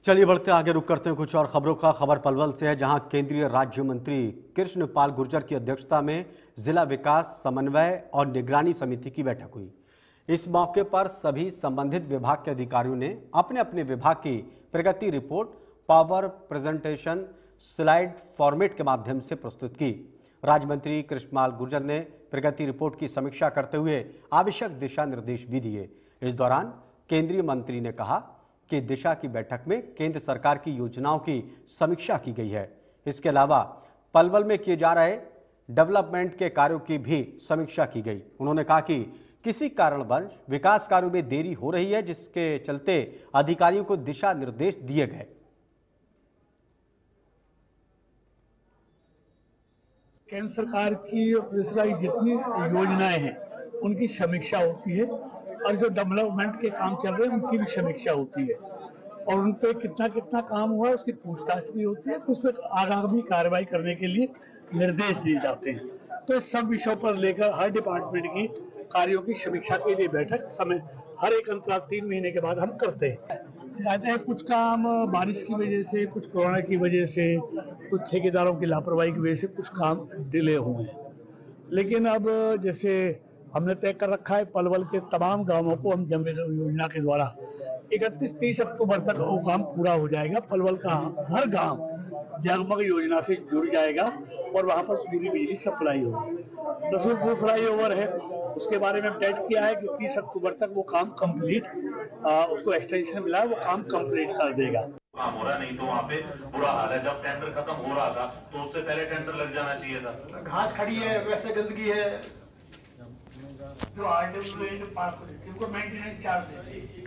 चलिए बढ़ते आगे, रुक करते हैं कुछ और खबरों का। खबर पलवल से है, जहां केंद्रीय राज्य मंत्री कृष्ण पाल गुर्जर की अध्यक्षता में जिला विकास समन्वय और निगरानी समिति की बैठक हुई। इस मौके पर सभी संबंधित विभाग के अधिकारियों ने अपने अपने विभाग की प्रगति report power presentation slide format के माध्यम से प्रस्तुत की। राज्य मंत्री कृष्ण पाल गुर्जर ने प्रगति रिपोर्ट की समीक्षा करते हुए आवश्यक दिशा निर्देश भी दिए। इस दौरान केंद्रीय मंत्री ने कहा कि दिशा की बैठक में केंद्र सरकार की योजनाओं की समीक्षा की गई है। इसके अलावा पलवल में किए जा रहे डेवलपमेंट के कार्यों की भी समीक्षा की गई। उन्होंने कहा कि किसी कारणवश विकास कार्यों में देरी हो रही है, जिसके चलते अधिकारियों को दिशा निर्देश दिए गए। केंद्र सरकार की जितनी योजनाएं हैं उनकी समीक्षा होती है और जो डेवलपमेंट के काम चल रहे हैं उनकी भी समीक्षा होती है और उन पे कितना कितना काम हुआ है उसकी पूछताछ भी होती है। उस पर आगामी कार्रवाई करने के लिए निर्देश दिए जाते हैं। तो इस सब विषयों पर लेकर हर डिपार्टमेंट की कार्यों की समीक्षा के लिए बैठक समय हर एक अंतराल 3 महीने के बाद हम करते हैं। शिकायतें हैं कुछ काम बारिश की वजह से, कुछ कोरोना की वजह से, कुछ ठेकेदारों की लापरवाही की वजह से कुछ काम डिले हुए हैं। लेकिन अब जैसे हमने तय कर रखा है पलवल के तमाम गांवों को हम जन योजना के द्वारा 31-30 अक्टूबर तक वो काम पूरा हो जाएगा। पलवल का हर गांव जगमग योजना से जुड़ जाएगा और वहां पर पूरी बिजली सप्लाई होगी। रसूलपुर फ्लाईओवर है, उसके बारे में तय किया है कि 30 अक्टूबर तक वो काम कंप्लीट, उसको एक्सटेंशन मिला है, वो काम कंप्लीट कर देगा। काम हो रहा नहीं तो वहाँ पे बुरा हाल है। जब टेंडर खत्म हो रहा था तो उससे पहले टेंडर लग जाना चाहिए था। घास खड़ी है, वैसे गंदगी है, जो आरडब्ल्यू पास को देती है उनको मेंटेनेंस चार्ज देती है।